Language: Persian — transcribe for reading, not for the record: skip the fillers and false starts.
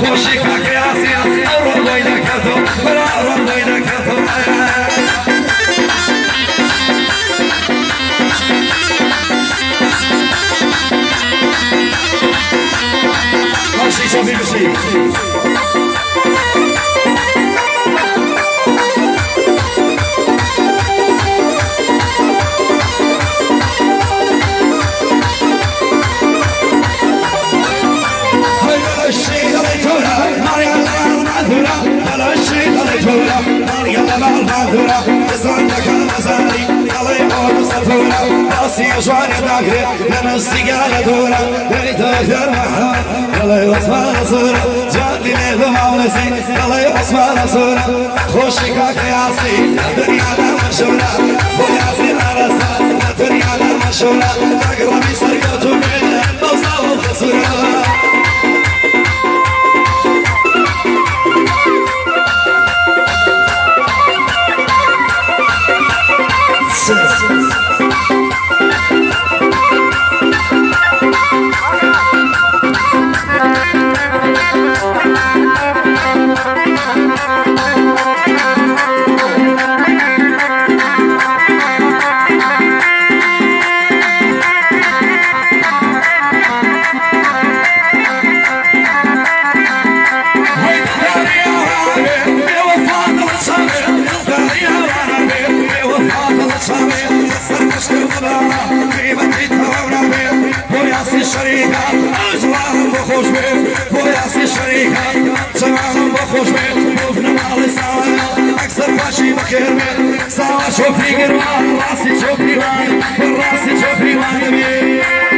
خوشی که قیاسی رو باید کردم برا رو باید کردم خوشی چه میبشی جوان داخل لنا استقالة دورة بيت غير محرم يلا يوصفنا صورة جاتي ليه مولسي يلا يوصفنا صورة خوشي كاكياسي الدنيا لا مشهورة وياسي على ساس الدنيا لا مشهورة تقربي سرقة من نوصل الصورة شوفي قربان راسي شوفي وان راسي شوفي وان